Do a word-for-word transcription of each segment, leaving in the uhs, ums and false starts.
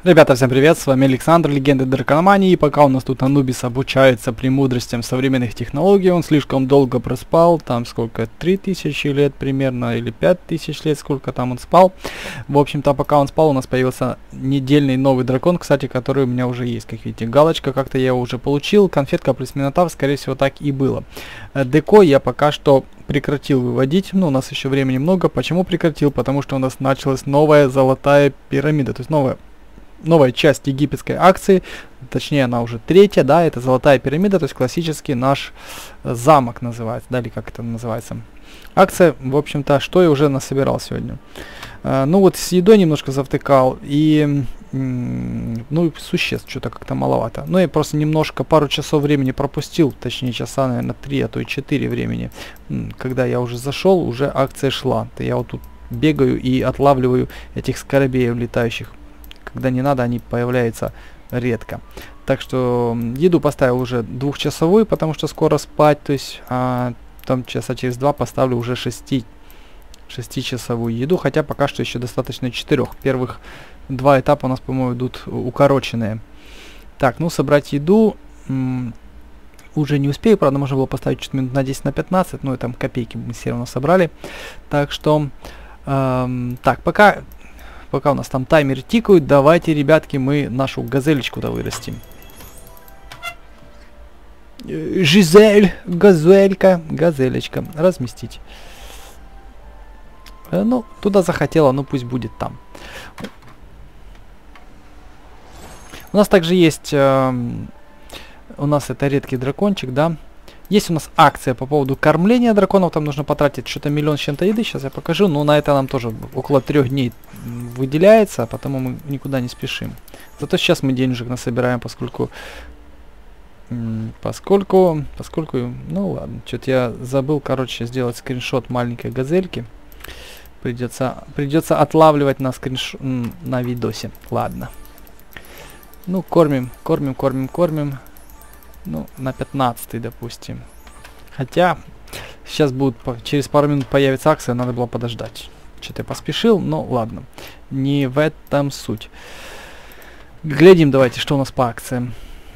Ребята, всем привет, с вами Александр, легенда Дракономании, и пока у нас тут Анубис обучается премудростям современных технологий, он слишком долго проспал, там сколько, три тысячи лет примерно, или пять тысяч лет, сколько там он спал. В общем-то, пока он спал, у нас появился недельный новый дракон, кстати, который у меня уже есть, как видите, галочка, как-то я его уже получил, конфетка плюс минотавр, скорее всего, так и было. Деко я пока что прекратил выводить, ну, у нас еще времени много. Почему прекратил? Потому что у нас началась новая золотая пирамида, то есть новая новая часть египетской акции, точнее она уже третья, да, это золотая пирамида, то есть классический наш э, замок называется, да, или как это называется. Акция, в общем-то, что я уже насобирал сегодня. Э, ну вот с едой немножко завтыкал, и, м, ну, существ что-то как-то маловато. Ну, я просто немножко, пару часов времени пропустил, точнее часа, наверное, три, а то и четыре времени. Когда я уже зашел, уже акция шла. То я вот тут бегаю и отлавливаю этих скоробеев летающих. Когда не надо, они появляются редко. Так что еду поставил уже двухчасовую, потому что скоро спать. То есть а, там часа через два поставлю уже шести, шестичасовую еду. Хотя пока что еще достаточно четырех. Первых два этапа у нас, по-моему, идут укороченные. Так, ну собрать еду уже не успею. Правда, можно было поставить чуть минут на десять, на пятнадцать. Но там копейки мы все равно собрали. Так что, эм, так, пока... Пока у нас там таймер тикают, давайте, ребятки, мы нашу газелечку-то вырастим. Жизель, газелька, газелечка. Разместить. Э, ну, туда захотела, ну пусть будет там. У нас также есть... Э, у нас это редкий дракончик, да. Есть у нас акция по поводу кормления драконов. Там нужно потратить что-то миллион с чем-то еды. Сейчас я покажу. Но на это нам тоже около трех дней выделяется. А потому мы никуда не спешим. Зато сейчас мы денежек насобираем, поскольку... Поскольку... Поскольку... Ну ладно. Что-то я забыл, короче, сделать скриншот маленькой газельки. Придется, придется отлавливать на скриншот... На видосе. Ладно. Ну, кормим, кормим, кормим, кормим. Ну, на пятнадцатый, допустим. Хотя, сейчас будет, через пару минут появится акция, надо было подождать. Что-то я поспешил, но ладно. Не в этом суть. Глядим, давайте, что у нас по акциям.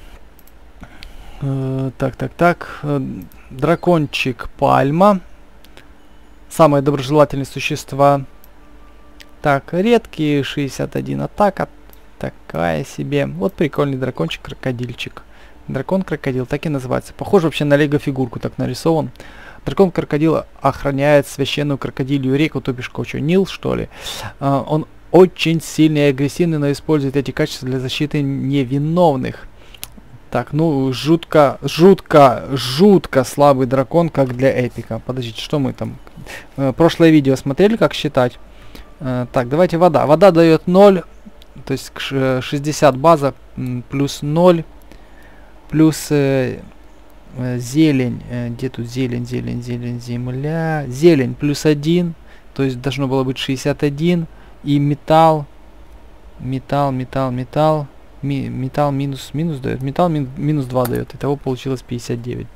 Э, так, так, так. Э, дракончик Пальма. Самые доброжелательные существа. Так, редкие, шестьдесят один атака. Такая себе. Вот прикольный дракончик-крокодильчик. Дракон-крокодил, так и называется. Похоже вообще на лего-фигурку, так нарисован. Дракон-крокодил охраняет священную крокодилью реку, то бишь что, Нил, что ли. Uh, он очень сильный и агрессивный, но использует эти качества для защиты невиновных. Так, ну, жутко, жутко, жутко слабый дракон, как для эпика. Подождите, что мы там... Uh, прошлое видео смотрели, как считать? Uh, так, давайте вода. Вода дает ноль, то есть шестьдесят база, плюс ноль. Плюс э, э, зелень, э, где тут зелень, зелень, зелень, земля, зелень плюс один, то есть должно было быть шестьдесят один, и металл, металл, металл, металл, ми, металл минус, минус дает, металл мин, минус два дает, итого получилось пятьдесят девять.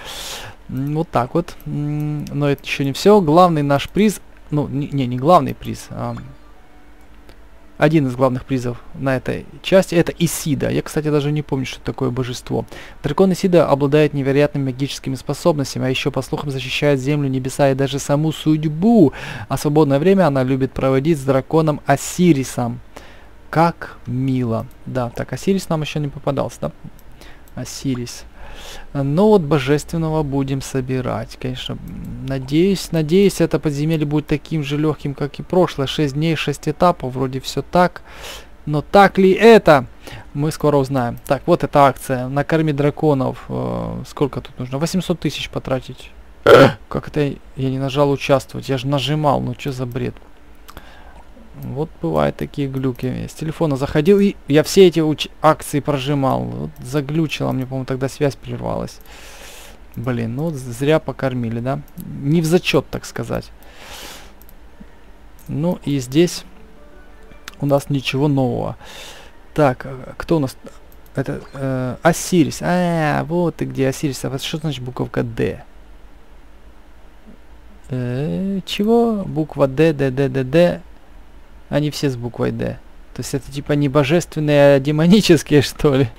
Вот так вот, но это еще не все, главный наш приз, ну не, не, не главный приз, а один из главных призов на этой части — это Исида. Я, кстати, даже не помню, что такое божество. Дракон Исида обладает невероятными магическими способностями, а еще, по слухам, защищает землю, небеса и даже саму судьбу. А свободное время она любит проводить с драконом Осирисом. Как мило. Да, так, Осирис нам еще не попадался, да? Осирис. Ну вот божественного будем собирать, конечно. Надеюсь, надеюсь, это подземелье будет таким же легким, как и прошлое. шесть дней, шесть этапов, вроде все так. Но так ли это? Мы скоро узнаем. Так, вот эта акция. Накорми драконов. Э, сколько тут нужно? восемьсот тысяч потратить. Как это я не нажал участвовать? Я же нажимал, ну что за бред? Вот бывают такие глюки. Я с телефона заходил, и я все эти уч акции прожимал. Вот заглючило, мне, по-моему, тогда связь прервалась. Блин, ну вот зря покормили, да? Не в зачет, так сказать. Ну и здесь у нас ничего нового. Так, кто у нас? Это э, Осирис. А, вот ты где, Осирис. А что значит буковка Д? Э, чего? Буква Д, Д, Д, Д, Д. Они все с буквой Д. То есть это типа не божественные, а демонические, что ли?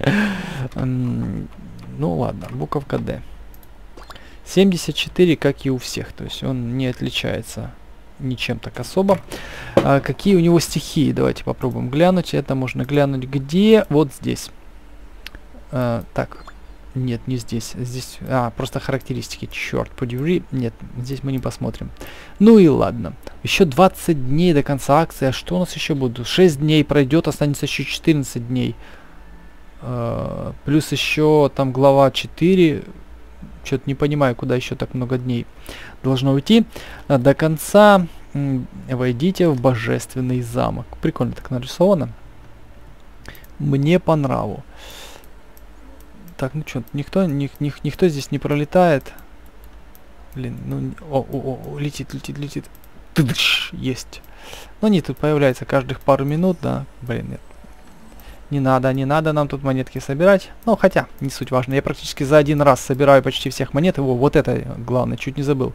Ну ладно, буковка Д. семьдесят четыре, как и у всех. То есть он не отличается ничем так особо. А какие у него стихии? Давайте попробуем глянуть. Это можно глянуть где? Вот здесь. А, так. Нет, не здесь. Здесь, а, просто характеристики. Черт подери. Нет, здесь мы не посмотрим. Ну и ладно. Еще двадцать дней до конца акции. А что у нас еще будет? шесть дней пройдет, останется еще четырнадцать дней. Uh, плюс еще там глава четыре. Что-то не понимаю, куда еще так много дней должно уйти. Uh, до конца м, войдите в божественный замок. Прикольно так нарисовано. Мне по нраву. Так, ну что, никто, ни, ни, никто здесь не пролетает. Блин, ну... О, о, о, летит, летит, летит. Тыдыш, есть. Ну, они тут появляются каждых пару минут, да. Блин, нет. Не надо, не надо нам тут монетки собирать. Ну, хотя, не суть важно. Я практически за один раз собираю почти всех монет. Его, вот это главное, чуть не забыл.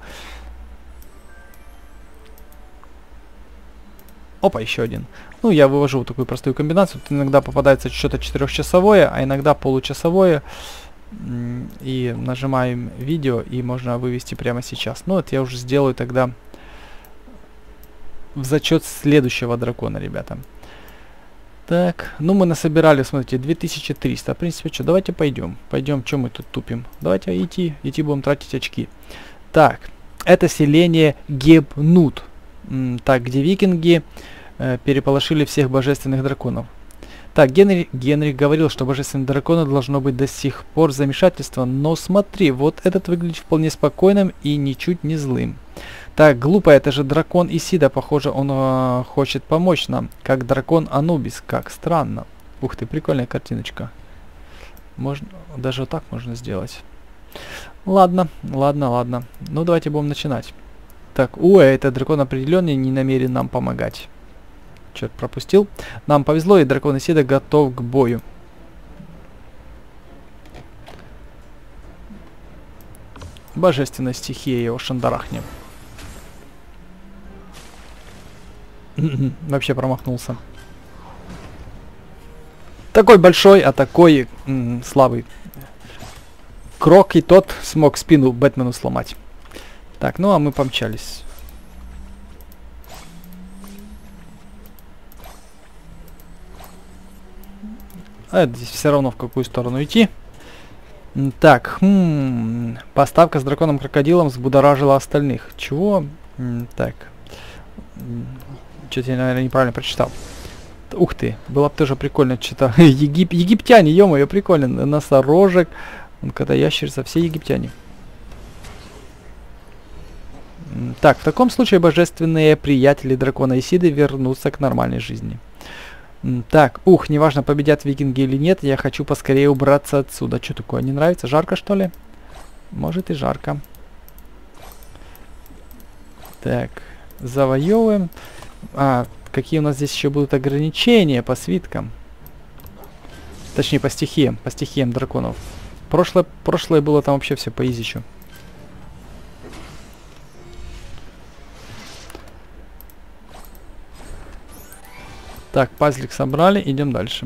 Опа, еще один. Ну, я вывожу вот такую простую комбинацию. Тут иногда попадается что-то четырехчасовое, а иногда получасовое. И нажимаем видео, и можно вывести прямо сейчас. Ну, это я уже сделаю тогда в зачет следующего дракона, ребята. Так, ну мы насобирали, смотрите, две тысячи триста. В принципе, что, давайте пойдем. Пойдем, что мы тут тупим? Давайте идти, идти будем тратить очки. Так, это селение Гебнут. М, так, где викинги э, переполошили всех божественных драконов. Так, Генри, Генрих говорил, что божественные драконы должно быть до сих пор замешательство. Но смотри, вот этот выглядит вполне спокойным и ничуть не злым. Так, глупо, это же дракон Исида. Похоже, он э, хочет помочь нам. Как дракон Анубис. Как странно. Ух ты, прикольная картиночка. Можно, даже вот так можно сделать. Ладно, ладно, ладно. Ну, давайте будем начинать. Так, ой, этот дракон определенно не намерен нам помогать. Черт, пропустил. Нам повезло, и дракон Исида готов к бою. Божественная стихия его шандарахнем. Вообще промахнулся. Такой большой, а такой м, слабый. Крок и тот смог спину Бэтмену сломать. Так, ну а мы помчались. А здесь все равно в какую сторону идти. Так, хм, поставка с драконом-крокодилом взбудоражила остальных. Чего? М, так. Что-то я, наверное, неправильно прочитал. Ух ты, было бы тоже прикольно что-то. Егип... Египтяне, ё-моё, прикольно. Носорожек, когда ящерица, все египтяне. Так, в таком случае божественные приятели дракона Исиды вернутся к нормальной жизни. Так, ух, неважно, победят викинги или нет, я хочу поскорее убраться отсюда. Что такое, не нравится? Жарко, что ли? Может и жарко. Так, завоевываем. А, какие у нас здесь еще будут ограничения по свиткам? Точнее, по стихиям, по стихиям драконов. Прошлое, прошлое было там вообще все по изичу. Так, пазлик собрали, идем дальше.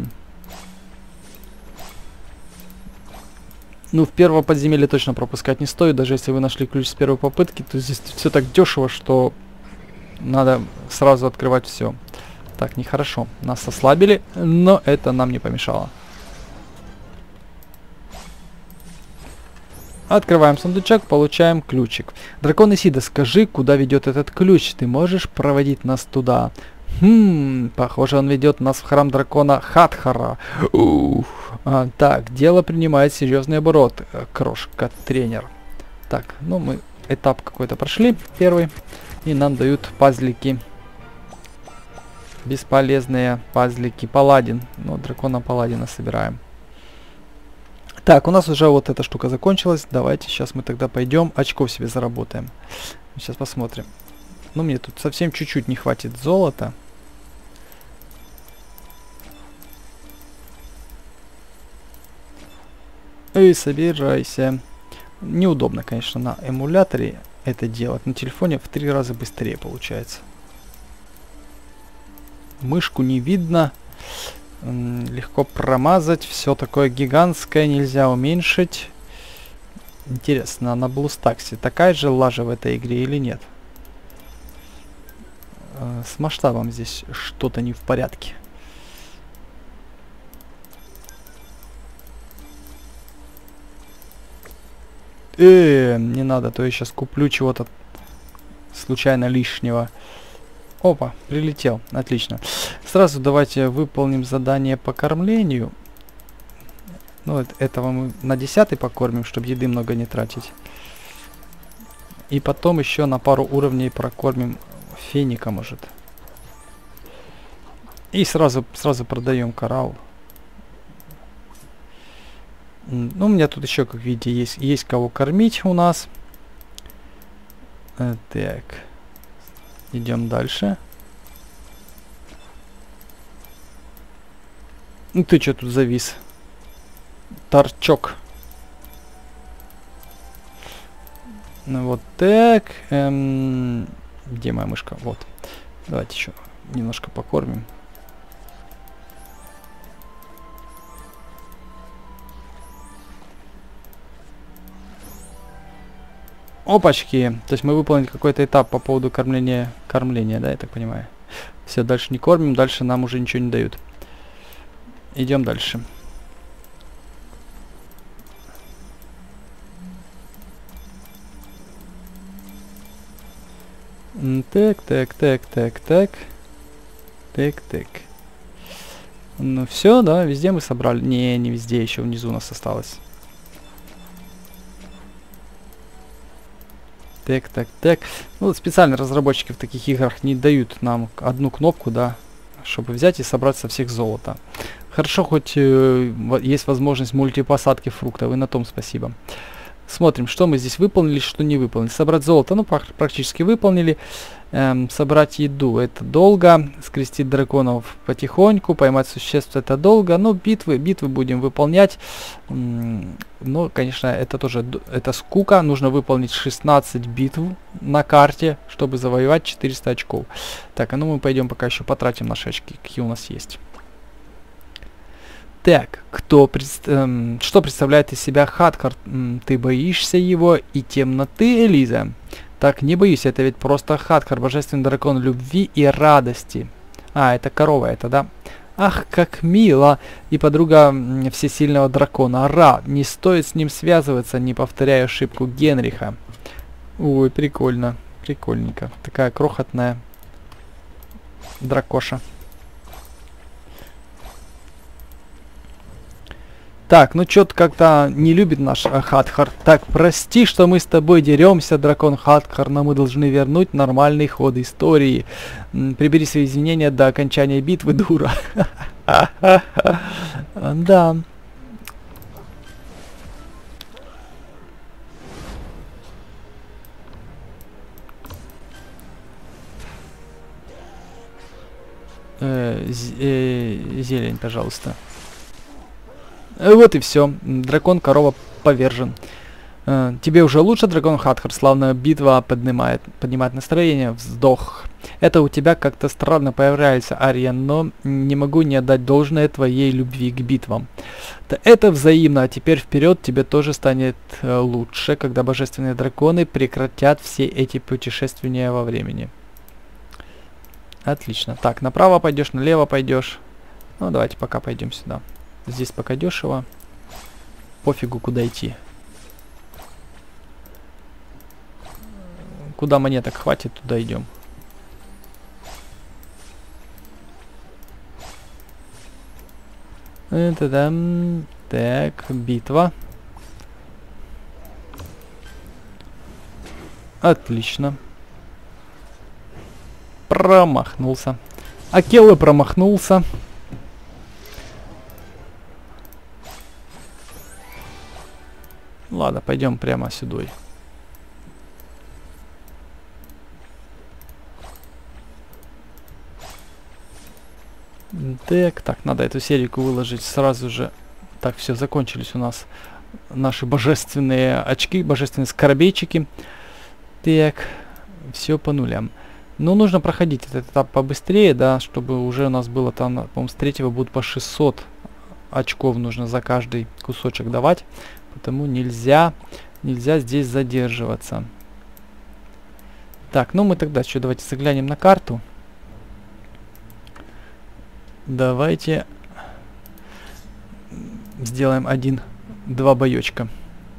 Ну, в первое подземелье точно пропускать не стоит. Даже если вы нашли ключ с первой попытки, то здесь все так дешево, что надо сразу открывать все. Так, нехорошо. Нас ослабили, но это нам не помешало. Открываем сундучок, получаем ключик. Дракон Исида, скажи, куда ведет этот ключ? Ты можешь проводить нас туда? Хм, похоже, он ведет нас в храм дракона Хатхара. Ух. А, так, дело принимает серьезный оборот, крошка-тренер. Так, ну мы этап какой-то прошли, первый. И нам дают пазлики. Бесполезные пазлики. Паладин. Ну, дракона Паладина собираем. Так, у нас уже вот эта штука закончилась. Давайте сейчас мы тогда пойдем, очков себе заработаем. Сейчас посмотрим. Ну, мне тут совсем чуть-чуть не хватит золота. Эй, собирайся. Неудобно, конечно, на эмуляторе это делать. На телефоне в три раза быстрее получается. Мышку не видно. М, легко промазать. Все такое гигантское, нельзя уменьшить. Интересно, а на Блустаксе такая же лажа в этой игре или нет? Э, с масштабом здесь что-то не в порядке. Э, не надо, то я сейчас куплю чего-то случайно лишнего. Опа, прилетел. Отлично. Сразу давайте выполним задание по кормлению. Ну, это, этого мы на десятый покормим, чтобы еды много не тратить. И потом еще на пару уровней прокормим феника, может. И сразу, сразу продаем коралл. Ну, у меня тут еще, как видите, есть, есть кого кормить у нас. Э, так. Идем дальше. Ну ты что тут завис? Торчок. Ну вот так. Эм, где моя мышка? Вот. Давайте еще немножко покормим. Опачки. То есть мы выполнили какой-то этап по поводу кормления, кормления, да, я так понимаю. Все, дальше не кормим, дальше нам уже ничего не дают. Идем дальше. Так, так, так, так, так. Так, так. Ну все, да, везде мы собрали. Не, не везде, еще внизу у нас осталось. Так, так, так. Ну, специально разработчики в таких играх не дают нам одну кнопку, да, чтобы взять и собрать со всех золото. Хорошо, хоть э, есть возможность мультипосадки фруктов, и на том спасибо. Смотрим, что мы здесь выполнили, что не выполнили. Собрать золото, ну, практически выполнили. Эм, собрать еду, это долго. Скрестить драконов потихоньку. Поймать существ, это долго. Ну, битвы, битвы будем выполнять. М-м, но, конечно, это тоже, это скука. Нужно выполнить шестнадцать битв на карте, чтобы завоевать четыреста очков. Так, а ну мы пойдем пока еще потратим наши очки, какие у нас есть. Так, кто предст эм, что представляет из себя Хадхар? Ты боишься его и темноты, Элиза? Так, не боюсь, это ведь просто Хадхар, божественный дракон любви и радости. А, это корова, это, да? Ах, как мило! И подруга всесильного дракона, Ра. Не стоит с ним связываться, не повторяя ошибку Генриха. Ой, прикольно, прикольненько. Такая крохотная дракоша. Так, ну что-то как-то не любит наш э, Хадхар. Так, прости, что мы с тобой деремся, дракон Хадхар, но мы должны вернуть нормальный ход истории. М, прибери свои извинения до окончания битвы, дура. Да. Зелень, пожалуйста. Вот и все. Дракон, корова повержен. Э, тебе уже лучше, дракон Хадхар? Славная битва поднимает, поднимает настроение. Вздох. Это у тебя как-то странно появляется, Ариен, но не могу не отдать должное твоей любви к битвам. Да это взаимно, а теперь вперед, тебе тоже станет э, лучше, когда божественные драконы прекратят все эти путешествия во времени. Отлично. Так, направо пойдешь, налево пойдешь. Ну, давайте пока пойдем сюда. Здесь пока дешево. Пофигу, куда идти. Куда монеток хватит, туда идем. Это там. Так, битва. Отлично. Промахнулся. Акеллы промахнулся. Ладно, пойдем прямо сюда. Так, так, надо эту серию выложить сразу же. Так, все, закончились у нас наши божественные очки, божественные скоробейчики. Так, все по нулям. Ну, нужно проходить этот этап побыстрее, да, чтобы уже у нас было там, по-моему, с третьего будет по шестьсот очков нужно за каждый кусочек давать. Потому нельзя, нельзя здесь задерживаться. Так, ну мы тогда что, давайте заглянем на карту. Давайте сделаем один-два боечка.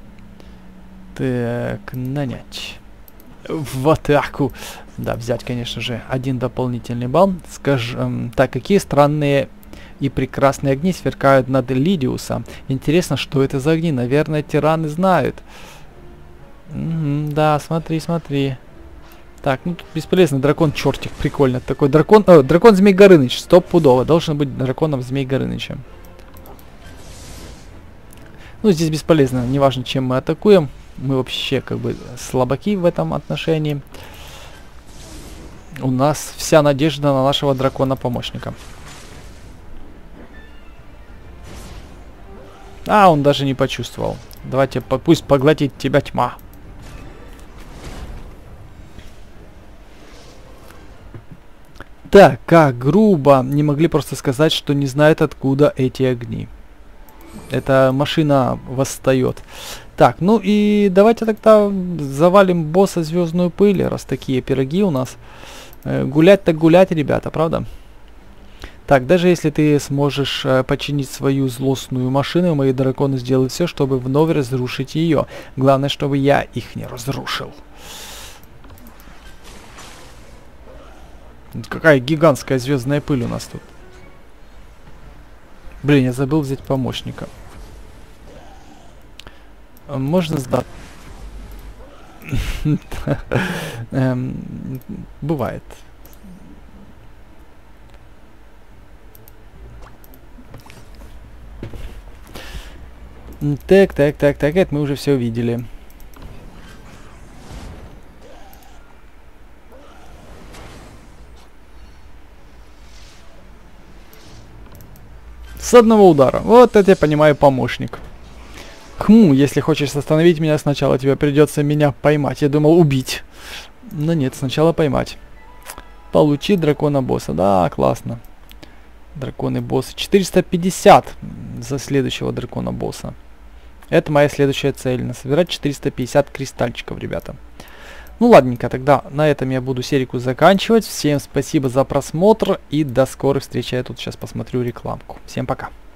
Так, нанять. В атаку. Да, взять, конечно же, один дополнительный балл. Скажем, так, какие странные и прекрасные огни сверкают над Лидиусом. Интересно, что это за огни? Наверное, тираны знают. М-м, да, смотри, смотри. Так, ну тут бесполезно. Дракон чертик, прикольно. Такой дракон... О, дракон Змей Горыныч. Стопудово. Должен быть драконом Змей Горынычем. Ну, здесь бесполезно. Неважно, чем мы атакуем. Мы вообще как бы слабаки в этом отношении. У нас вся надежда на нашего дракона-помощника. А, он даже не почувствовал. Давайте, по пусть поглотит тебя тьма. Так, как грубо. Не могли просто сказать, что не знают, откуда эти огни. Эта машина восстает. Так, ну и давайте тогда завалим босса Звездную пыль, раз такие пироги у нас. Э, гулять так гулять, ребята, правда? Так, даже если ты сможешь э, починить свою злостную машину, мои драконы сделают все, чтобы вновь разрушить ее. Главное, чтобы я их не разрушил. Какая гигантская звездная пыль у нас тут. Блин, я забыл взять помощника. Можно сдать. Бывает. Так, так, так, так, это мы уже все увидели. С одного удара. Вот это я понимаю, помощник. Хм, если хочешь остановить меня, сначала тебе придется меня поймать. Я думал убить. Но нет, сначала поймать. Получи дракона-босса. Да, классно. Драконы-боссы. четыреста пятьдесят за следующего дракона-босса. Это моя следующая цель. Насобирать четыреста пятьдесят кристальчиков, ребята. Ну ладненько, тогда на этом я буду серию заканчивать. Всем спасибо за просмотр и до скорых встреч. Я тут сейчас посмотрю рекламку. Всем пока.